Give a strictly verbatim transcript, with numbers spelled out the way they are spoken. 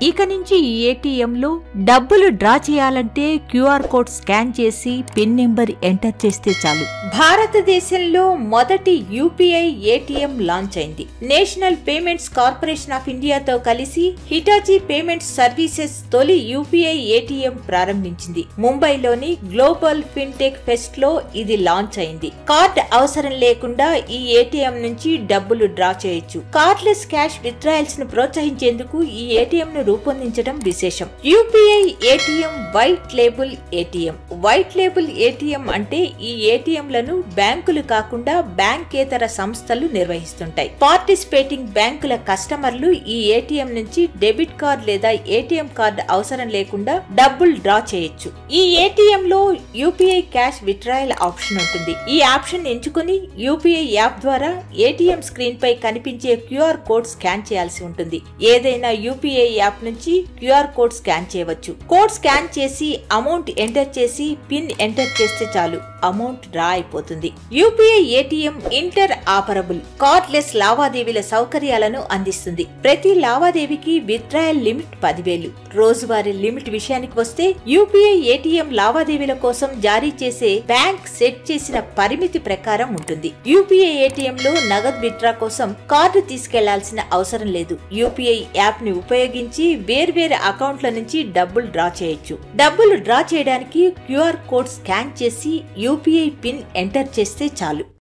ఇక నుంచి ఈ ఏటీఎంలో డబ్బులు డ్రా చేయాలంటే క్యూఆర్ కోడ్ స్కాన్ చేసి పిన్ నెంబర్ ఎంటర్ చేస్తే చాలు. భారతదేశంలో మొదటి యూపీఐ ఏటీఎం లాంచ్ అయింది. నేషనల్ పేమెంట్స్ కార్పొరేషన్ ఆఫ్ ఇండియాతో కలిసి హిటాచీ పేమెంట్స్ సర్వీసెస్ తొలి యూపీఐ ఏటీఎం ప్రారంభించింది. ముంబైలోని గ్లోబల్ ఫిన్టెక్ ఫెస్ట్ లో ఇది లాంచ్ అయింది. కార్డ్ అవసరం లేకుండా ఈ ఏటీఎం నుంచి డబ్బులు డ్రా చేయొచ్చు. కార్డ్లెస్ క్యాష్ విత్డ్రాయల్స్ ను ప్రోత్సహించేందుకు ఈ ఏటీఎం ను రూపొందించడం విశేషం. UPI ATM white label ATM. White label ATM అంటే ఈ ఏటీఎంలను బ్యాంకులు కాకుండా బ్యాంకేతర సంస్థలు నిర్వహిస్తుంటాయి. పార్టిసిపేటింగ్ బ్యాంకుల కస్టమర్లు ఈ ఏటీఎం నుంచి డెబిట్ కార్డ్ లేదా ఏటీఎం కార్డ్ అవసరం లేకుండా డబ్బులు డ్రా చేయొచ్చు. ఈ ఏటీఎం లో యూపీఐ క్యాష్ విత్డ్రాయల్ ఆప్షన్ ఉంటుంది. ఈ ఆప్షన్ ఎంచుకుని యూపీఐ యాప్ ద్వారా ఏటీఎం స్క్రీన్ పై కనిపించే క్యూఆర్ కోడ్ స్కాన్ చేయాల్సి ఉంటుంది. ఏదైనా యూపీఐ యాప్ నుంచి క్యూఆర్ కోడ్ స్కాన్ చేయవచ్చు. కోడ్ స్కాన్ చేసి అమౌంట్ ఎంటర్ చేసి పిన్ ఎంటర్ చేస్తే చాలు, అమౌంట్ డ్రా అయిపోతుంది. UPI ATM interoperable cardless లావాదేవీల సౌకర్యాలను అందిస్తుంది. ప్రతి లావాదేవీకి విత్డ్రాయల్ లిమిట్ పదివేలు. రోజువారీ లిమిట్ విషయానికి వస్తే యూపీఐ ఏటీఎం లావాదేవీల కోసం జారీ చేసే బ్యాంక్ సెట్ చేసిన పరిమితి ప్రకారం ఉంటుంది. యూపీఐ ఏటీఎం లో నగదు విత్డ్రా కోసం కార్డు తీసుకెళ్లాల్సిన అవసరం లేదు. యూపీఐ యాప్ ని ఉపయోగించి వేర్వేరు అకౌంట్ల నుంచి డబ్బులు డ్రా చేయొచ్చు. డబ్బులు డ్రా చేయడానికి క్యూఆర్ కోడ్ స్కాన్ చేసి యూపీఐ పిన్ ఎంటర్ చేస్తే చాలు.